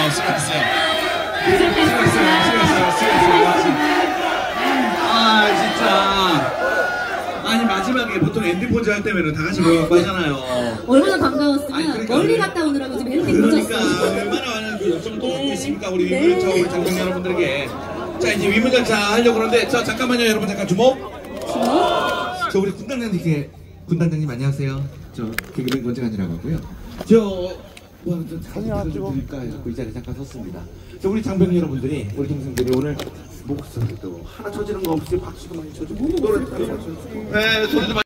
수고했어요. 아, 진짜. 아니, 마지막에 보통 엔딩포즈 할 때면은 다 같이 모여갖고 하잖아요. 얼마나 반가웠으면 아니, 그러니까, 멀리 갔다 오느라고 지금 엔딩 그러니까 늦었어. 얼마나 많은 그 요청을 또 받고 있습니까? 우리 위문절차 우리 장병 여러분들에게. 자, 이제 위문절차 하려고 그러는데, 자, 잠깐만요, 여러분, 잠깐 주목. 저 우리 군단장님 안녕하세요. 저 개그맨 권재관이라고 하고요. 사진 하나 찍어드릴까 해서 이 자리에 잠깐 섰습니다. 저 우리 장병 여러분들이, 우리 동생들이 오늘 목소리도 하나 쳐지는 거 없이 박수도 많이 쳐주고 노래도 많이 쳐주고, 네, 소리도 많이